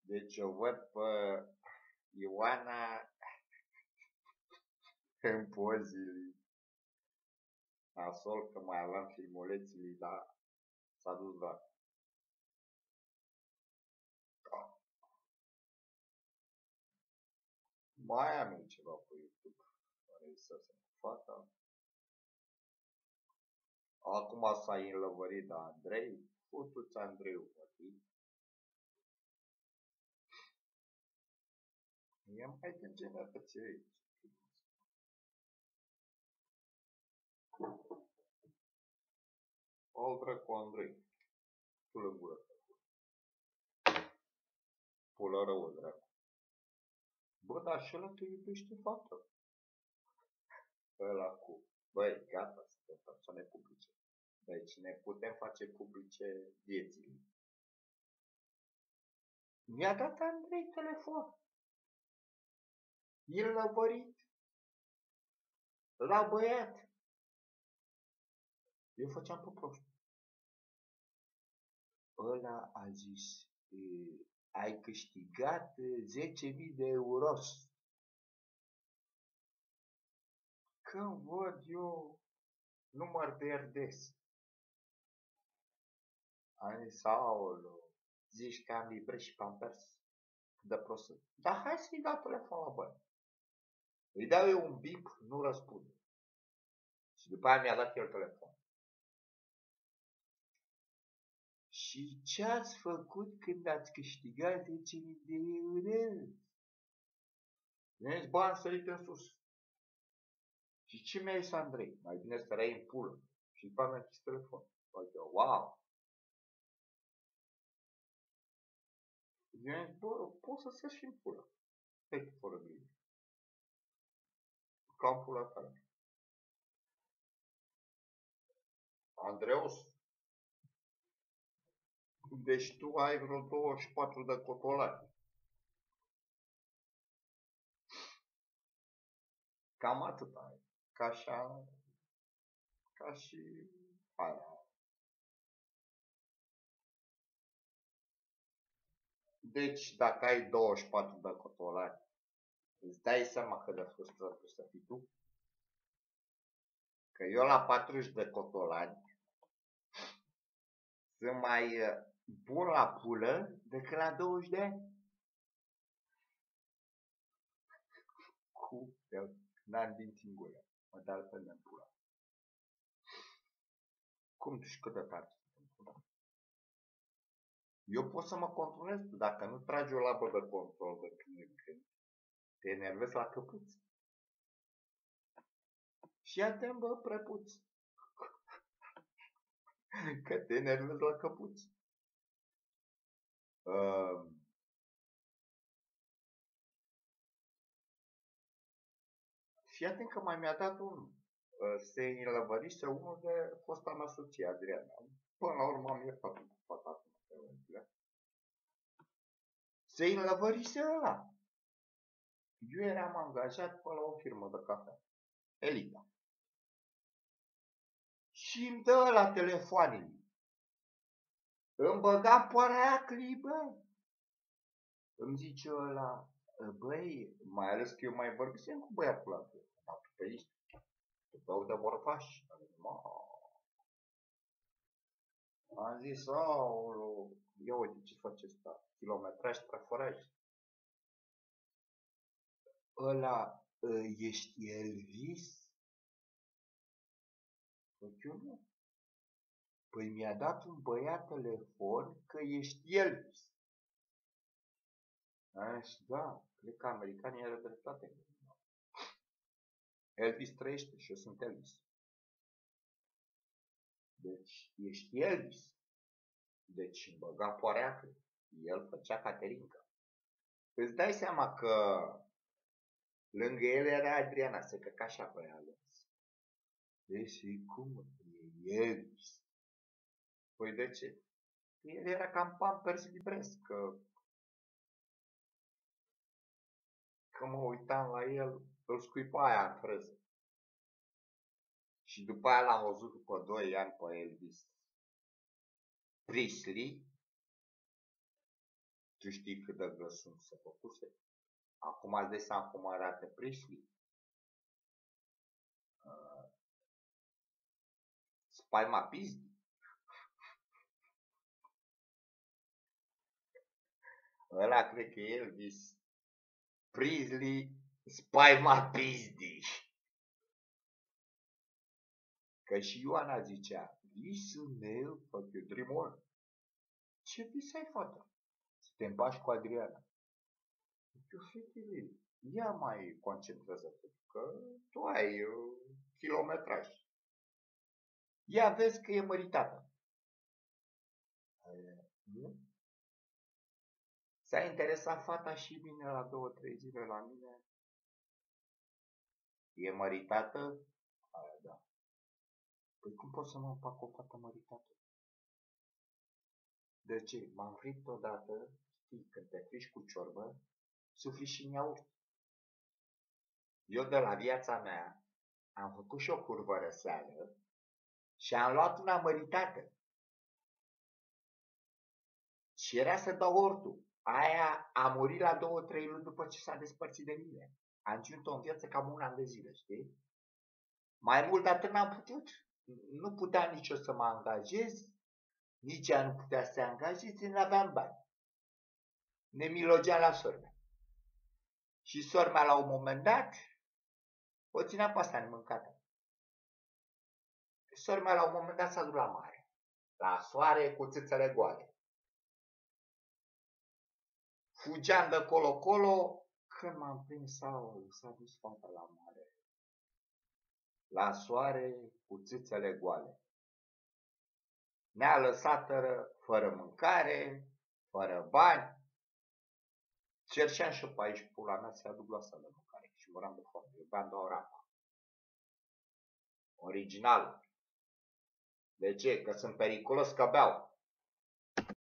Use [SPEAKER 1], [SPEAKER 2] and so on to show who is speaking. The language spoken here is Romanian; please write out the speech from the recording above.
[SPEAKER 1] Deci o văd pe Ioana în pozile. Nasol că mai aveam filmulețele, dar s-a dus doar. Mai am eu ceva pe YouTube. Care să se facă. Acum s-a înlăvărit de Andrei. Futu-ți Andreu, mătii. E mai de generație aici. Aldră cu Andrei. Tu le gură. Pulă rău, dracu. Bă, dar și ăla te iubește fată. Ăla cu... Băi, gata, suntem persoane publice. Deci ne putem face publice viețile. Mi-a dat Andrei telefon. El l-a bărit. La băiat. Eu făceam pe prost. Ăla a zis, ai câștigat 10.000 de euro. Când văd eu număr de RDS. Am zis, aoleu, zici că am libre și Pampers? De prost. Dar hai să-i dau telefon la băiat. Îi dau eu un bip, nu răspunde. Și după aia mi-a dat el telefon. Și ce ați făcut când ați câștigat 10.000 de euro? Mi-a bani sărit în sus. Și ce mi-a zis Andrei? Mai bine stăreai în pulă. Și după aia mi-a zis telefon. Eu, wow! Mi-a zis, bă, poți să stai și în pulă. Hai, fără grijă. Cam pula tare. Andreus, deci tu ai vreo 24 de cotolani. Cam atât ai. Ca așa, ca și aia. Deci, dacă ai 24 de cotolani, îți dai seama cât de frustrat să fii tu? Că eu la 40 de cotolani sunt mai bun la pulă decât la 20 de ani. Cu n-am dinți în gură. Mă dau pe în pula. Cum tu și cât de tare sunt în pula? Eu pot să mă controlez, dacă nu tragi o labă de control de când în când, te enervezi la căpuț. Și ia-te bă, prepuț. Că te enervezi la căpuț. Fii atent că mai mi-a dat unul. Se înlăvărise unul de fosta mea soție, Adriana. Până la urmă am iertat cu fata asta. Se înlăvărise ăla. Eu eram angajat pe la o firmă de cafea. Elita. Și îmi dă la telefoanele. Îmi băga poreaclii, bă. Îmi zice ăla, băi, mai ales că eu mai vorbisem cu băiatul ăla. Dar tu pe aici, tu beau de vorbași. Am zis, aoleu, ia uite ce face ăsta, kilometraj, traforaj. Ăla, ești Elvis? Păi eu nu. Păi mi-a dat un băiat telefon că ești Elvis. Am zis, da, cred că americanii are dreptate. Elvis trăiește și eu sunt Elvis. Deci, ești Elvis. Deci îmi băga poreacă. El făcea Caterinca. Îți dai seama că lângă el era Adriana, se căca așa pe ea. Deci cum? E Elvis. Păi de ce? El era cam Pampers Libres, că mă uitam la el, îl scuipa aia în freză. Și după aia l-am văzut după 2 ani pe Elvis Presley. Tu știi cât de grăsunt se făcuse? Acum îți dai seama cum arată Presley. Spaima pizdi. Ăla cred că e Elvis. Presley, spaima pizdi. Că și Ioana zicea, visul meu, fuck you, dream on. Ce vis ai, fată? Să te împaci cu Adriana. Eu, fetele, ia mai concentrează-te, că tu ai kilometraj. Ia vezi că e măritată. Nu? S-a interesat fata și vine la 2-3 zile la mine. E măritată? Aia, da. Păi cum pot să mă împac cu o fată măritată? De ce? M-am fript odată, știi, când te friși cu ciorbă, sufli și în iaurt. Eu de la viața mea am făcut și o curvă răseală și am luat una măritată. Și era să dau ortul. Aia a murit la 2-3 luni după ce s-a despărțit de mine. Am ținut-o în viață cam un an de zile, știi? Mai mult de atât n-am putut. Nu puteam nici eu să mă angajez, nici ea nu putea să se angajeze, nu aveam bani. Ne milogeam la sora. Și sora mea la un moment dat o ținea pe asta nemâncată. Sora mea la un moment dat s-a dus la mare, la soare cu țâțele goale. Fugeam de colo-colo, când m-am prins s-a dus fata la mare. La soare cu țâțele goale. Ne-a lăsat fără mâncare, fără bani. Cerșeam și pe aici, pula mea, să-i aduc la sală de mâncare. Și măram de foame. Eu beam 2 rapa. Original. De ce? Că sunt periculos că beau.